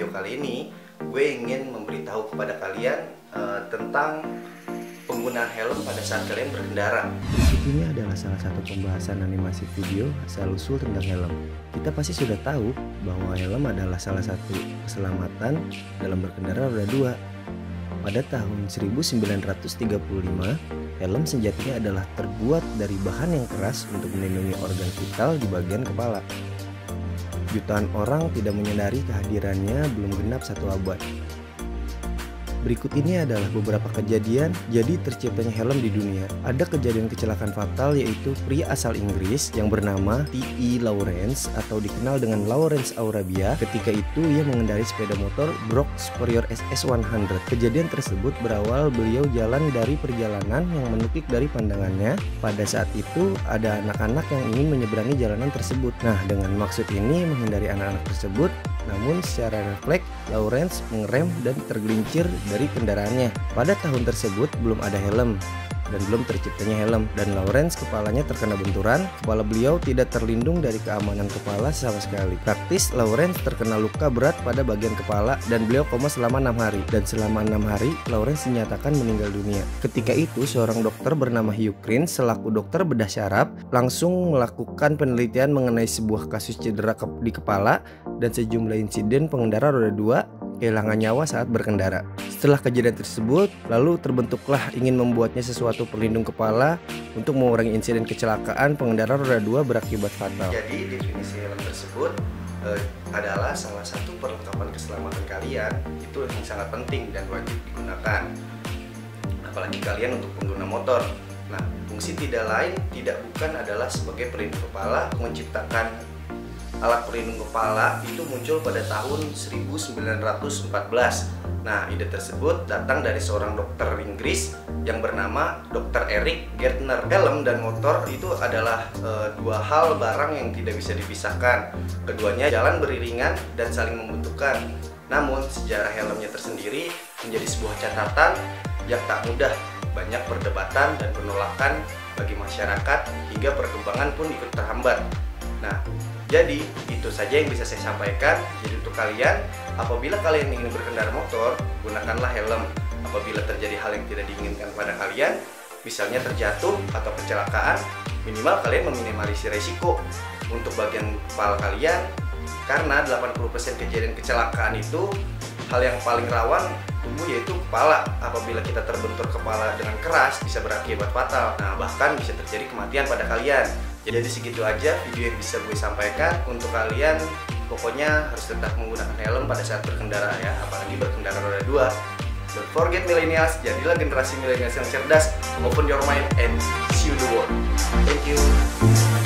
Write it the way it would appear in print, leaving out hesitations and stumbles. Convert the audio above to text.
video kali ini gue ingin memberitahu kepada kalian tentang penggunaan helm pada saat kalian berkendara. Ini adalah salah satu pembahasan animasi video asal-usul tentang helm. Kita pasti sudah tahu bahwa helm adalah salah satu keselamatan dalam berkendara roda 2. Pada tahun 1935, helm sejatinya adalah terbuat dari bahan yang keras untuk melindungi organ vital di bagian kepala. Jutaan orang tidak menyadari kehadirannya belum genap satu abad. Berikut ini adalah beberapa kejadian jadi terciptanya helm di dunia. Ada kejadian kecelakaan fatal yaitu pria asal Inggris yang bernama T.E. Lawrence atau dikenal dengan Lawrence Arabia. Ketika itu ia mengendarai sepeda motor Brooks Superior SS100. Kejadian tersebut berawal beliau jalan dari perjalanan yang menukik dari pandangannya. Pada saat itu ada anak-anak yang ingin menyeberangi jalanan tersebut. Nah, dengan maksud ini menghindari anak-anak tersebut, namun secara refleks Lawrence mengerem dan tergelincir dari kendaraannya. Pada tahun tersebut belum ada helm dan belum terciptanya helm, dan Lawrence kepalanya terkena benturan. Kepala beliau tidak terlindung dari keamanan kepala sama sekali. Praktis Lawrence terkena luka berat pada bagian kepala dan beliau koma selama 6 hari. Dan selama 6 hari Lawrence dinyatakan meninggal dunia. Ketika itu seorang dokter bernama Hugh Crane selaku dokter bedah syaraf langsung melakukan penelitian mengenai sebuah kasus cedera di kepala dan sejumlah insiden pengendara roda 2 kehilangan nyawa saat berkendara. Setelah kejadian tersebut, lalu terbentuklah ingin membuatnya sesuatu pelindung kepala untuk mengurangi insiden kecelakaan pengendara roda 2 berakibat fatal. Jadi definisi helm tersebut adalah salah satu perlengkapan keselamatan kalian itu yang sangat penting dan wajib digunakan. Apalagi kalian untuk pengguna motor. Nah, fungsi tidak bukan adalah sebagai pelindung kepala. Menciptakan alat pelindung kepala itu muncul pada tahun 1914. Nah, ide tersebut datang dari seorang dokter Inggris yang bernama Dr. Eric Gardner. Helm dan motor itu adalah dua hal barang yang tidak bisa dipisahkan. Keduanya jalan beriringan dan saling membutuhkan. Namun, sejarah helmnya tersendiri menjadi sebuah catatan yang tak mudah. Banyak perdebatan dan penolakan bagi masyarakat hingga perkembangan pun ikut terhambat. Nah, jadi itu saja yang bisa saya sampaikan. Jadi untuk kalian, apabila kalian ingin berkendara motor, gunakanlah helm. Apabila terjadi hal yang tidak diinginkan pada kalian, misalnya terjatuh atau kecelakaan, minimal kalian meminimalisir resiko untuk bagian kepala kalian. Karena 80% kejadian kecelakaan itu hal yang paling rawan tubuh yaitu kepala. Apabila kita terbentur kepala dengan keras bisa berakibat fatal. Nah, bahkan bisa terjadi kematian pada kalian. Jadi segitu aja video yang bisa gue sampaikan untuk kalian. Pokoknya harus tetap menggunakan helm pada saat berkendara ya, apalagi berkendara roda 2. Don't forget millennials, jadilah generasi millennials yang cerdas. Open your mind and see you the world. Thank you.